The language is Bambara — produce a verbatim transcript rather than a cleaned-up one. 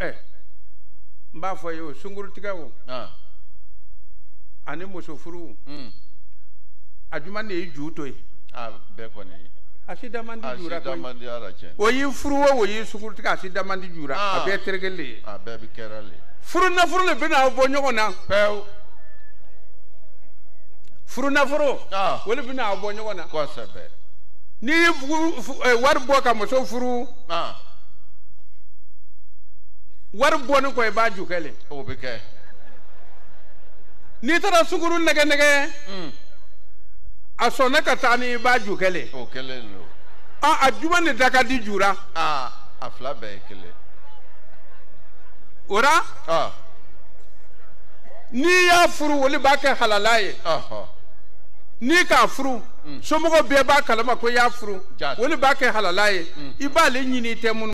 eh n b'a fɔ ye o sounkouroutikai o ani muso furu a juma de ye ju to ye a bɛɛ kɔni a si da man di jura koyi a si da man di ala cɛ o y'i furu o o y'i sounkouroutikai a si da man di jura a bɛɛ terikɛ le ye a bɛɛ bi kɛra le furu nafolo le bɛna bɔ ɲɔgɔn na pewu furu nafolo o le bɛna bɔ ɲɔgɔn na kosɛbɛ n'i ye wari bɔ ka muso furu wari bɔ ni kɔ i b'a ju kɛ le o bɛ kɛ n'i taara sunkuru nɛgɛ nɛgɛ a sɔnna ka taa ni i b'a ju kɛ le o kelen do a juma ni da ka di jura a fila bɛɛ ye kelen o la n'i y'a furu o le b'a kɛ halala ye n'i k'a furu somɔgɔw bɛɛ b'a kalama ko i y'a furu o le b'a kɛ halala ye i b'ale ɲini i tɛ mun